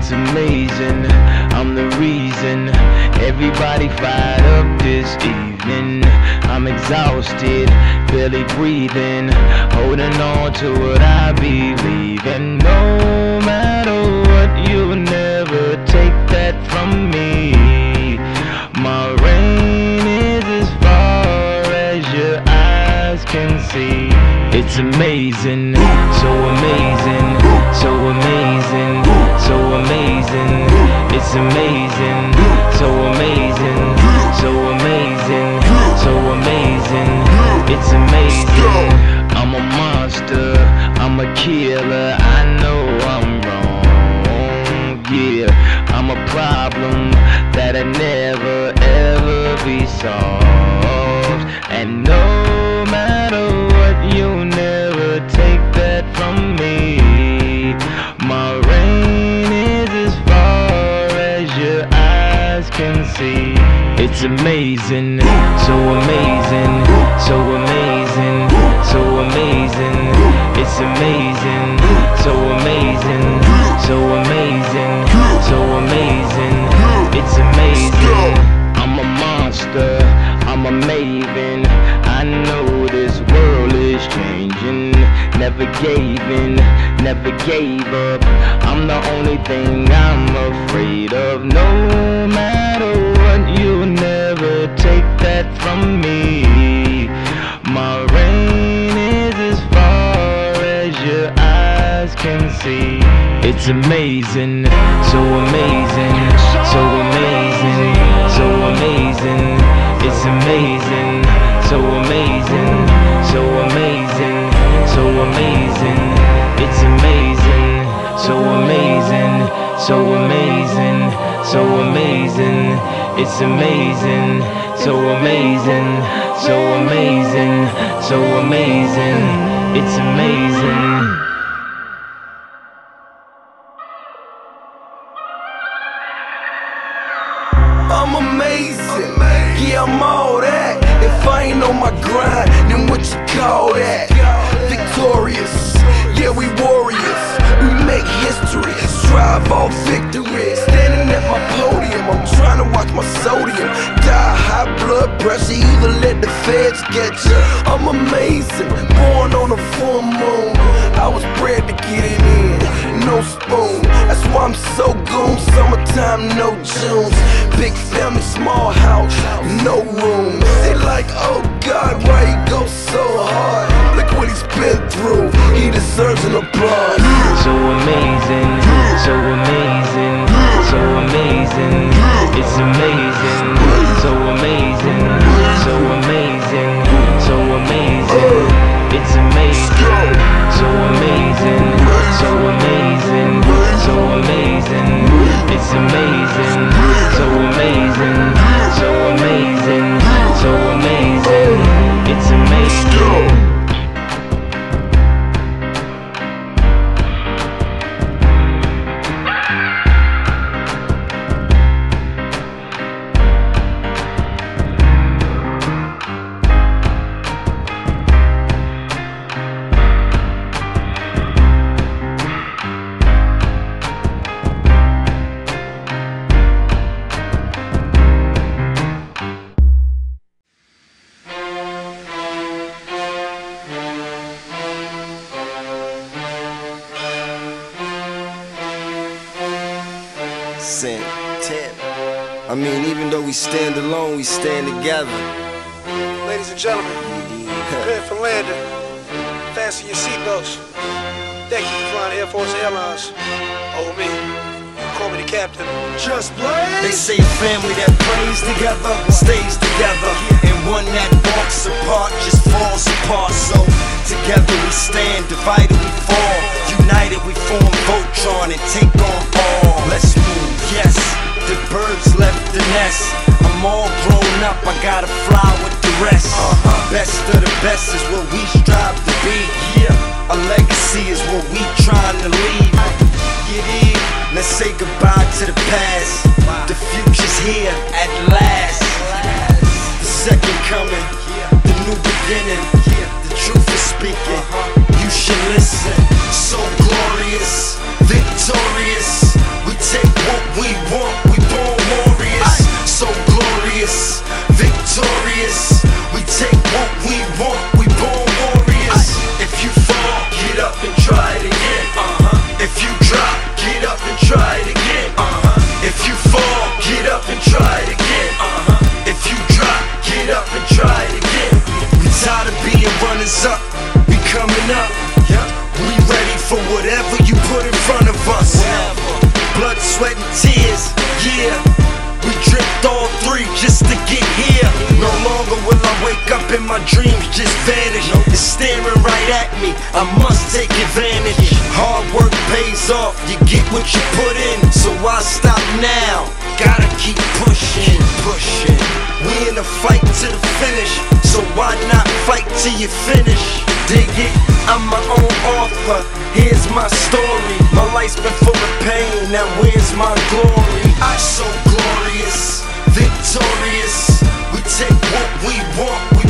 It's amazing, I'm the reason everybody fired up this evening. I'm exhausted, barely breathing, holding on to what I believe in. No matter what, you'll never take that from me. My reign is as far as your eyes can see. It's amazing, so amazing, so amazing, so amazing. It's amazing, so amazing, so amazing, so amazing. It's amazing. I'm a monster, I'm a killer. I know I'm wrong, yeah. I'm a problem that'll never ever be solved. And no matter what, you'll never take that from me. My reign is as far as your eyes can see. It's amazing, so amazing, so amazing, so amazing. It's amazing, so amazing, so amazing, so amazing. It's amazing. I'm a monster, I'm a maven. I know this world is changing. Never gave in, never gave up. I'm the only thing I'm afraid of. No matter what, you'll never take that from me. My reign is as far as your eyes can see. It's amazing, so amazing, so amazing, so amazing. It's amazing, so amazing, so amazing, so amazing. It's amazing, so amazing, so amazing, so amazing. It's amazing, so amazing, so amazing, so amazing. It's amazing. I'm amazing, yeah, I'm all that. If I ain't on my grind, then what you call that? Victorious, yeah, we warriors. We make history, strive all victory. Standing at my podium, I'm trying to watch my sodium. Die high blood pressure, either let the feds get you. I'm amazing, born on a full moon. I was bred to get it in, no spoon. That's why I'm so goon. Summertime, no Junes. Big family, small house, no room. They like, oh God, why he go so hard? Look what he's been through, he deserves an applause. So amazing, so amazing, so amazing. It's amazing, so amazing, so amazing, so amazing. It's amazing, so amazing, so amazing, so amazing. It's amazing, so amazing, so amazing, so amazing. It's amazing. I mean, even though we stand alone, we stand together. Ladies and gentlemen, prepare for landing. Fasten your seatbelts. Thank you for flying Air Force Airlines. Over me. Call me the captain. Just blaze. They say a family that prays together stays together, and one that walks apart just falls apart. So together we stand, divided we fall, united we form Voltron and take on all. Let's move, yes. The birds left the nest. I'm all grown up, I gotta fly with the rest. Best of the best is what we strive to be. Yeah, a legacy is what we trying to leave. Let's say goodbye to the past. The future's here at last. The second coming, the new beginning. The truth is speaking, you should listen. So glorious, victorious. We take what we want, we born warriors. So glorious, victorious. We take what we want, we born warriors. If you fall, get up and try it again. If you drop, get up and try it again. If you fall, get up and try it again. If you drop, get up and try it again. We tired of being runners up, we coming up. We ready for whatever you put in front of us. Blood, sweat, and tears, yeah. We dripped all three just to get here. No longer will I wake up and my dreams just vanish. It's staring right at me, I must take advantage. Hard work pays off, you get what you put in. So why stop now? Gotta keep pushing, pushing. We in a fight to the finish, so why not fight till you finish? Dig it? I'm my own author, here's my story. My life's been full of pain, now where's my glory? I'm so glorious, victorious. We take what we want, we